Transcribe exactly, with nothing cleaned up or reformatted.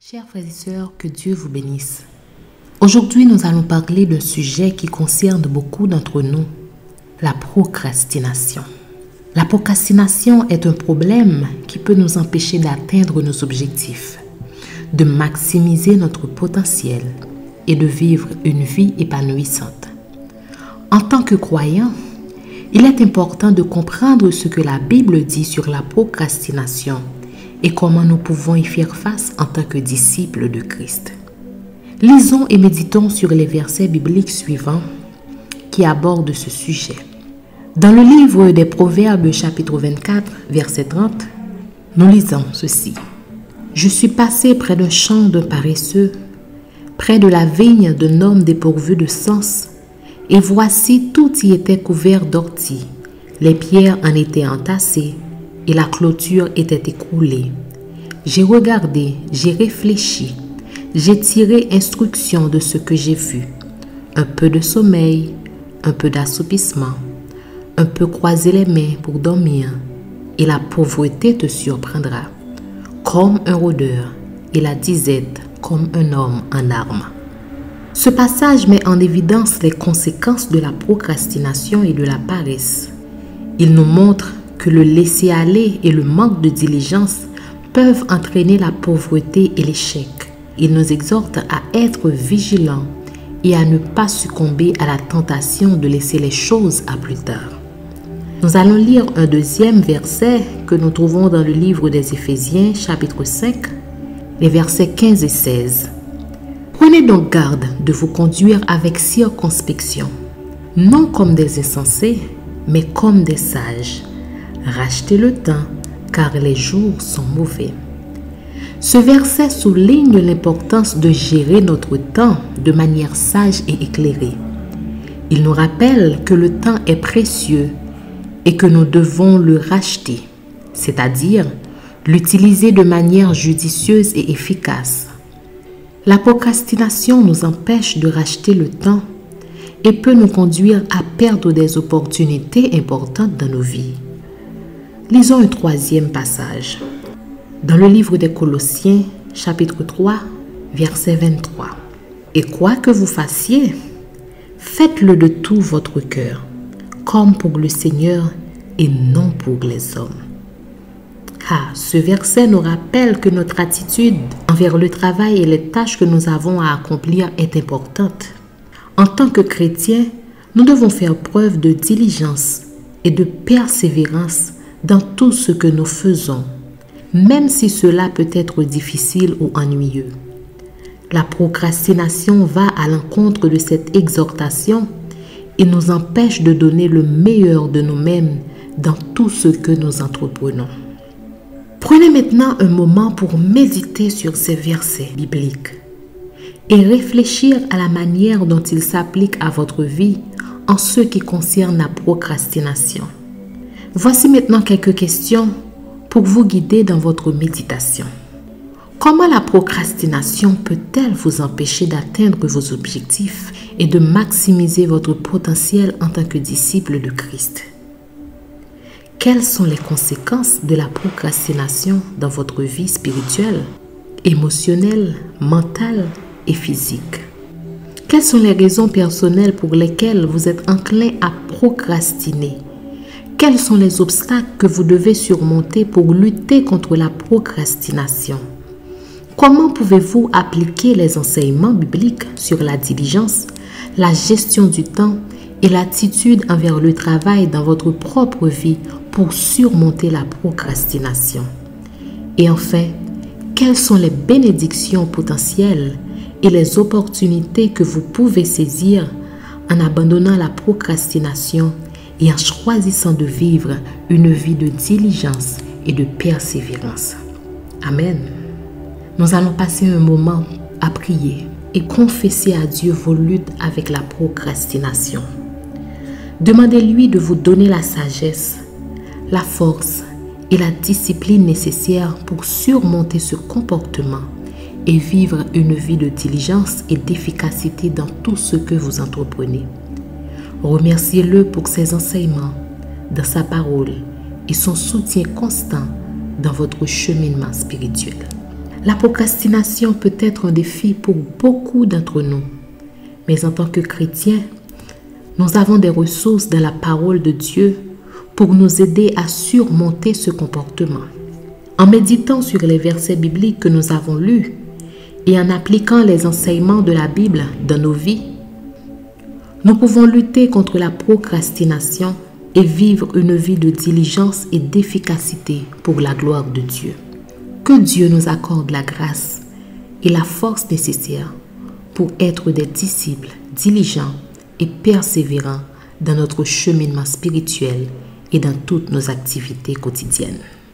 Chers frères et sœurs, que Dieu vous bénisse. Aujourd'hui, nous allons parler d'un sujet qui concerne beaucoup d'entre nous, la procrastination. La procrastination est un problème qui peut nous empêcher d'atteindre nos objectifs, de maximiser notre potentiel et de vivre une vie épanouissante. En tant que croyant, il est important de comprendre ce que la Bible dit sur la procrastination et comment nous pouvons y faire face en tant que disciples de Christ. Lisons et méditons sur les versets bibliques suivants qui abordent ce sujet. Dans le livre des Proverbes, chapitre vingt-quatre, verset trente, nous lisons ceci. « Je suis passé près d'un champ d'un paresseux, près de la vigne d'un homme dépourvu de sens, et voici tout y était couvert d'orties, les pierres en étaient entassées, et la clôture était écroulée. J'ai regardé, j'ai réfléchi, j'ai tiré instruction de ce que j'ai vu. Un peu de sommeil, un peu d'assoupissement, un peu croiser les mains pour dormir, et la pauvreté te surprendra, comme un rôdeur, et la disette comme un homme en armes. » Ce passage met en évidence les conséquences de la procrastination et de la paresse. Il nous montre que le laisser-aller et le manque de diligence peuvent entraîner la pauvreté et l'échec. Il nous exhorte à être vigilants et à ne pas succomber à la tentation de laisser les choses à plus tard. Nous allons lire un deuxième verset que nous trouvons dans le livre des Éphésiens, chapitre cinq, les versets quinze et seize. « Prenez donc garde de vous conduire avec circonspection, non comme des insensés, mais comme des sages. Rachetez le temps, car les jours sont mauvais. » Ce verset souligne l'importance de gérer notre temps de manière sage et éclairée. Il nous rappelle que le temps est précieux et que nous devons le racheter, c'est-à-dire l'utiliser de manière judicieuse et efficace. La procrastination nous empêche de racheter le temps et peut nous conduire à perdre des opportunités importantes dans nos vies. Lisons un troisième passage. Dans le livre des Colossiens, chapitre trois, verset vingt-trois. « Et quoi que vous fassiez, faites-le de tout votre cœur, comme pour le Seigneur et non pour les hommes. » Ah, ce verset nous rappelle que notre attitude envers le travail et les tâches que nous avons à accomplir est importante. En tant que chrétiens, nous devons faire preuve de diligence et de persévérance dans tout ce que nous faisons, même si cela peut être difficile ou ennuyeux. La procrastination va à l'encontre de cette exhortation et nous empêche de donner le meilleur de nous-mêmes dans tout ce que nous entreprenons. Prenez maintenant un moment pour méditer sur ces versets bibliques et réfléchir à la manière dont ils s'appliquent à votre vie en ce qui concerne la procrastination. Voici maintenant quelques questions pour vous guider dans votre méditation. Comment la procrastination peut-elle vous empêcher d'atteindre vos objectifs et de maximiser votre potentiel en tant que disciple de Christ? Quelles sont les conséquences de la procrastination dans votre vie spirituelle, émotionnelle, mentale et physique? Quelles sont les raisons personnelles pour lesquelles vous êtes enclin à procrastiner? Quels sont les obstacles que vous devez surmonter pour lutter contre la procrastination? Comment pouvez-vous appliquer les enseignements bibliques sur la diligence, la gestion du temps et l'attitude envers le travail dans votre propre vie pour surmonter la procrastination? Et enfin, quelles sont les bénédictions potentielles et les opportunités que vous pouvez saisir en abandonnant la procrastination et en choisissant de vivre une vie de diligence et de persévérance? Amen. Nous allons passer un moment à prier et confesser à Dieu vos luttes avec la procrastination. Demandez-lui de vous donner la sagesse, la force et la discipline nécessaires pour surmonter ce comportement et vivre une vie de diligence et d'efficacité dans tout ce que vous entreprenez. Remerciez-le pour ses enseignements dans sa parole et son soutien constant dans votre cheminement spirituel. La procrastination peut être un défi pour beaucoup d'entre nous, mais en tant que chrétiens, nous avons des ressources dans la parole de Dieu pour nous aider à surmonter ce comportement. En méditant sur les versets bibliques que nous avons lus et en appliquant les enseignements de la Bible dans nos vies, nous pouvons lutter contre la procrastination et vivre une vie de diligence et d'efficacité pour la gloire de Dieu. Que Dieu nous accorde la grâce et la force nécessaires pour être des disciples diligents et persévérants dans notre cheminement spirituel et dans toutes nos activités quotidiennes.